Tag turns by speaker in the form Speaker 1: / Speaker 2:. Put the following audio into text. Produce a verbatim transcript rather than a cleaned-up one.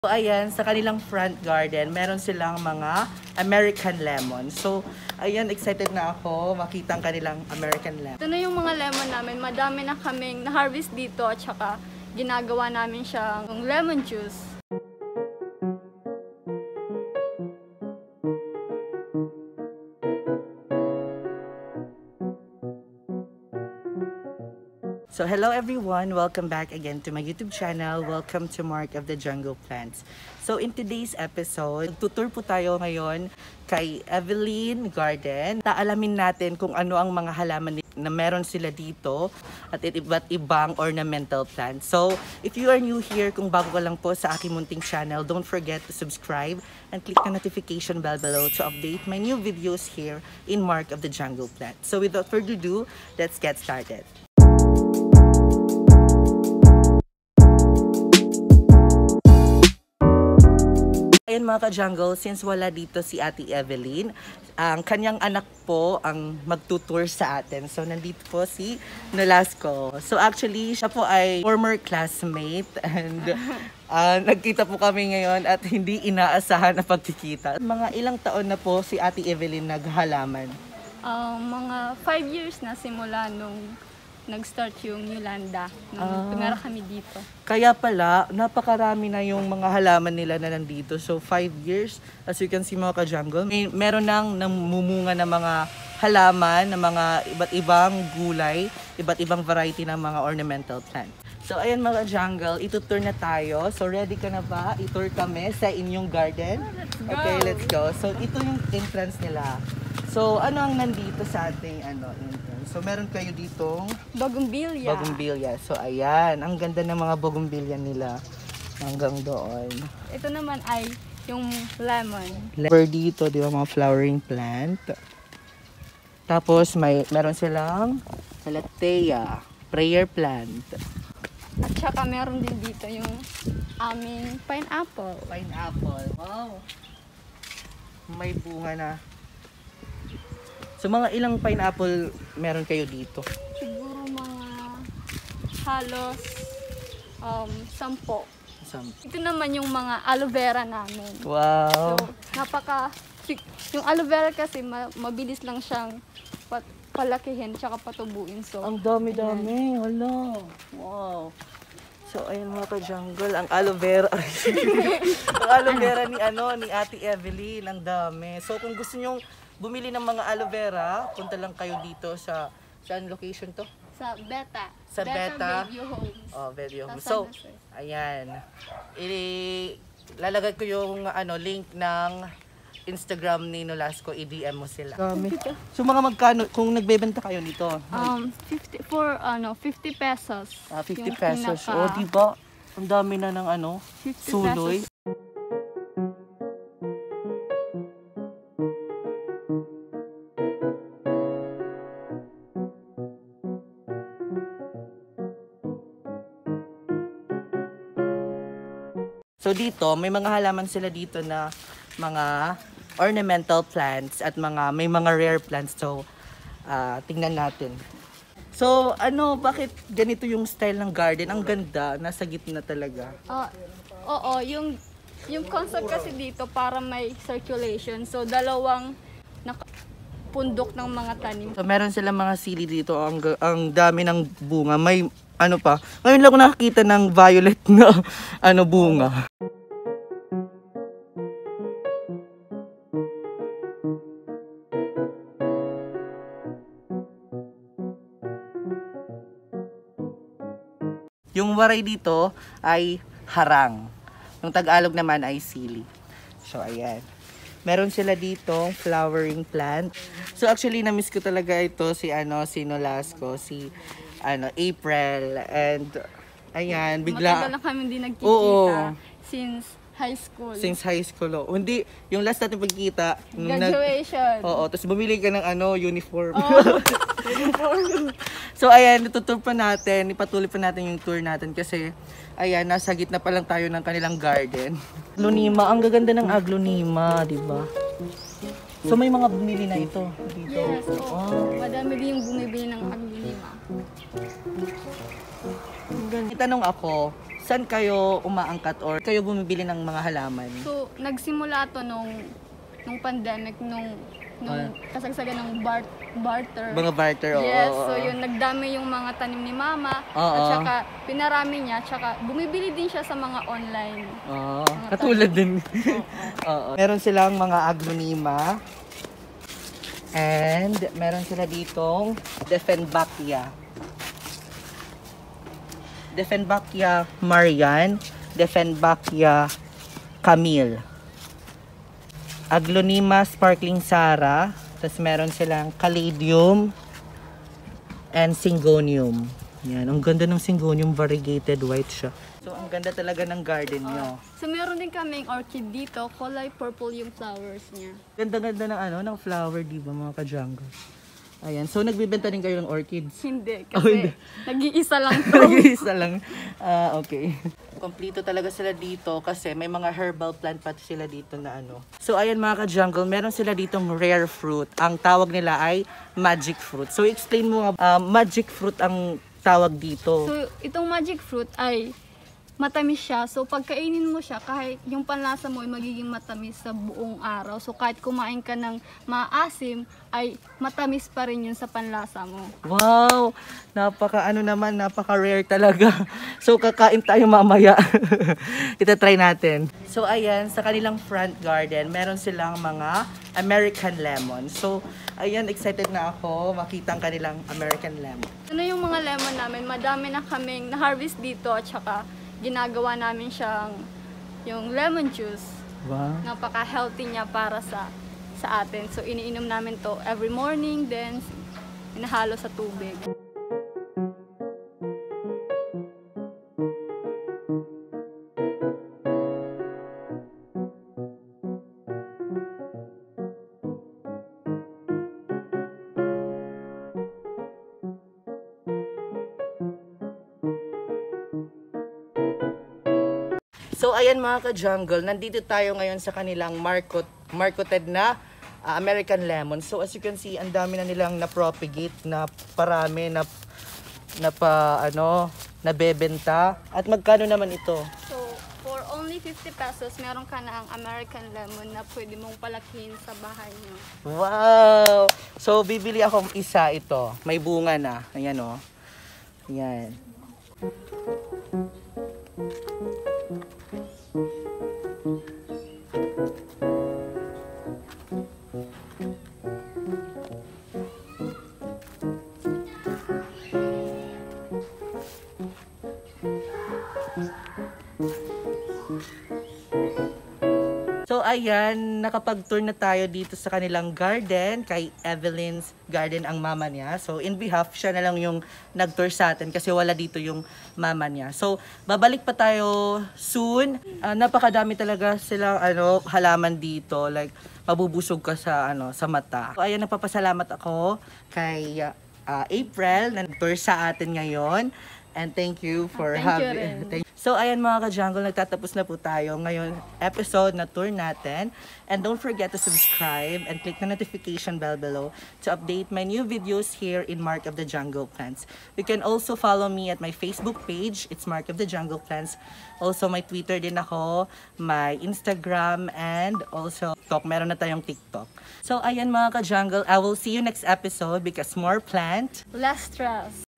Speaker 1: So, ayan, sa kanilang front garden, meron silang mga American lemon. So, ayan, excited na ako makita ang kanilang American lemon.
Speaker 2: Ito na yung mga lemon namin. Madami na kaming na-harvest dito at saka ginagawa namin siyang lemon juice.
Speaker 1: So hello everyone, welcome back again to my YouTube channel. Welcome to Mark of the Jungle Plants. So in today's episode, tutur po tayo ngayon kay Evelyn's Garden. Taalamin natin kung ano ang mga halaman na meron sila dito at iba't ibang ornamental plants. So if you are new here, kung bago ka lang po sa aking munting channel, don't forget to subscribe and click the notification bell below to update my new videos here in Mark of the Jungle Plants. So without further ado, let's get started. Ayan mga ka-jungle, since wala dito si Ate Evelyn, ang kanyang anak po ang magtutour sa atin. So nandito po si Nolasco. So actually, siya po ay former classmate and uh, nagkita po kami ngayon at hindi inaasahan na pagkikita. Mga ilang taon na po si Ate Evelyn naghalaman?
Speaker 2: Uh, mga five years na simula nung nag-start yung Yolanda, nung tumira kami dito.
Speaker 1: Kaya pala, napakarami na yung mga halaman nila na nandito. So, five years, as you can see mga ka-jungle, may, meron nang namumunga ng mga halaman, ng mga iba't ibang gulay, iba't ibang variety ng mga ornamental plant. So, ayan mga ka-jungle, itutour na tayo. So, ready ka na ba? Itour kami sa inyong garden?
Speaker 2: Let's go!
Speaker 1: Okay, let's go. So, ito yung entrance nila. So, ano ang nandito sa ating ano, entrance? So, meron kayo ditong
Speaker 2: Bougainvillea.
Speaker 1: Bougainvillea. So, ayan. Ang ganda ng mga bougainvillea nila. Hanggang doon.
Speaker 2: Ito naman ay yung lemon.
Speaker 1: Lever dito, di ba, mga flowering plant. Tapos, may meron silang calathea, prayer plant.
Speaker 2: At saka meron din dito yung aming pineapple.
Speaker 1: Pineapple. Wow. May bunga na. So, mga ilang pineapple meron kayo dito?
Speaker 2: Siguro mga halos um, sampo.
Speaker 1: Sampo.
Speaker 2: Ito naman yung mga aloe vera namin.
Speaker 1: Wow.
Speaker 2: So, napaka... Yung aloe vera kasi ma mabilis lang siyang pat palakihin tsaka patubuin. So,
Speaker 1: Ang dami-dami. Wala. Wow. So, ayun mga ka-jungle, ang aloe vera. Ang aloe vera ni, ano, ni Ate Evelyn. Ang dami. So, kung gusto nyong bumili ng mga aloe vera, punta lang kayo dito sa, saan location to?
Speaker 2: sa Beta.
Speaker 1: Sa Beta.
Speaker 2: Video Homes.
Speaker 1: Oh, video.
Speaker 2: Sa
Speaker 1: So,
Speaker 2: San Jose.
Speaker 1: ayan. I lalagay ko yung ano, link ng Instagram ni Nolasco, i-D M mo sila. Dami. So, mga magkano, kung nagbebenta kayo nito?
Speaker 2: Um, fifty for ano, fifty pesos.
Speaker 1: Ah, fifty
Speaker 2: Yung
Speaker 1: pesos.
Speaker 2: pinaka-
Speaker 1: Oh, di ba? Ang dami na ng ano,
Speaker 2: fifty
Speaker 1: suloy.
Speaker 2: pesos.
Speaker 1: So dito, may mga halaman sila dito na mga ornamental plants at mga may mga rare plants. So, uh, tingnan natin. So, ano, bakit ganito yung style ng garden? Ang ganda, nasa gitna talaga.
Speaker 2: Ah, oo, yung yung concept kasi dito para may circulation. So, dalawang naka- pundok ng mga tanim.
Speaker 1: So, meron silang mga sili dito. Ang, ang dami ng bunga. May, ano pa, ngayon lang ako nakakita ng violet na ano, bunga. Yung waray dito ay harang. Yung Tagalog naman ay sili. So, ayan. Meron sila ditong flowering plant. So, actually, na-miss ko talaga ito si, ano, si Nolasco, si ano, April. And, ayan, bigla.
Speaker 2: Matagal na kami hindi nagkikita
Speaker 1: Oo.
Speaker 2: since high school.
Speaker 1: Since high school, oh. Hindi, yung last natin pagkita. nung nag-
Speaker 2: Graduation.
Speaker 1: Oo, tapos bumili ka ng ano, uniform.
Speaker 2: Oh.
Speaker 1: So ayan, itutur pa natin, ipatuloy pa natin yung tour natin kasi ayan, nasa gitna pa lang tayo ng kanilang garden. Aglonema, ang gaganda ng aglonema, di ba? So may mga bumili na ito dito.
Speaker 2: Yes, oo.
Speaker 1: Oh.
Speaker 2: Madami din yung bumibili ng aglonema.
Speaker 1: Itanong ako, saan kayo umaangkat or kayo bumibili ng mga halaman?
Speaker 2: So, nagsimula to nung, nung pandemic, nung, nung kasagsagan ng bar, barter.
Speaker 1: Mga barter, oo.
Speaker 2: Yes,
Speaker 1: oo,
Speaker 2: so
Speaker 1: oo.
Speaker 2: yun, nagdami yung mga tanim ni mama.
Speaker 1: Oo.
Speaker 2: At saka, pinarami niya. At saka, bumibili din siya sa mga online.
Speaker 1: Oo,
Speaker 2: Mga
Speaker 1: katulad din.
Speaker 2: Oo.
Speaker 1: Oo. Meron silang mga aglonema. And meron sila ditong Defenbachia. Defenbachia Marian, Defenbachia Camille. Aglonema Sparkling Sara. Tapos meron silang Caladium and Syngonium. Yan, ang ganda ng Syngonium, variegated white siya. So, ang ganda talaga ng garden nyo.
Speaker 2: So, meron din kaming orchid dito. Kulay purple yung flowers niya.
Speaker 1: Ganda-ganda ng ano, ng flower, di ba mga ka-jungle? Ayan, so nagbibenta din kayo ng orchids?
Speaker 2: Hindi,
Speaker 1: Oh,
Speaker 2: kasi
Speaker 1: hindi.
Speaker 2: nag-iisa lang to.
Speaker 1: Nag-iisa lang. Ah, okay. Kompleto talaga sila dito kasi may mga herbal plant pati sila dito na ano. So ayan mga ka-jungle, meron sila ditong rare fruit. Ang tawag nila ay magic fruit. So explain mo nga, ah, magic fruit ang tawag dito.
Speaker 2: So, itong magic fruit ay matamis siya. So, pagkainin mo siya, kahit yung panlasa mo ay magiging matamis sa buong araw. So, kahit kumain ka ng maasim, ay matamis pa rin yun sa panlasa mo.
Speaker 1: Wow! Napaka ano naman, napaka rare talaga. So, kakain tayo mamaya. Ita try natin. So, ayan, sa kanilang front garden, meron silang mga American lemon. So, ayan, excited na ako makita ang kanilang American lemon.
Speaker 2: Ano yung mga lemon namin? Madami na kaming na-harvest dito at saka ginagawa namin siyang yung lemon juice.
Speaker 1: Wow.
Speaker 2: Napaka-healthy niya para sa sa atin. So, iniinom namin to every morning, then inahalo sa tubig.
Speaker 1: So ayan mga ka-jungle, nandito tayo ngayon sa kanilang market, marketed na uh, American lemon. So as you can see, ang dami na nilang na-propagate, na parami, na, na pa, ano, nabebenta. At magkano naman ito?
Speaker 2: So, for only fifty pesos, meron ka na ang American lemon na pwede mong palakihin sa bahay niyo.
Speaker 1: Wow! So bibili akong isa ito. May bunga na. Ayan o. Oh. Ayan. So ayan, nakapag-tour na tayo dito sa kanilang garden, kay Evelyn'S garden ang mama niya. So in behalf, siya na lang yung nag-tour sa atin kasi wala dito yung mama niya. So babalik pa tayo soon. Uh, napakadami talaga silang ano, halaman dito, like mabubusog ka sa ano, sa mata. So ayan, nagpapasalamat ako kay uh, April na nag-tour sa atin ngayon. And thank you for
Speaker 2: Thank you
Speaker 1: having...
Speaker 2: rin.
Speaker 1: So, ayan mga ka-jungle, nagtatapos na po tayo ngayon episode na tour natin. And don't forget to subscribe and click the notification bell below to update my new videos here in Mark of the Jungle Plants. You can also follow me at my Facebook page. It's Mark of the Jungle Plants. Also, my Twitter din ako, my Instagram, and also TikTok. Meron na tayong TikTok. So, ayan mga ka-jungle, I will see you next episode because more plant,
Speaker 2: Less stress.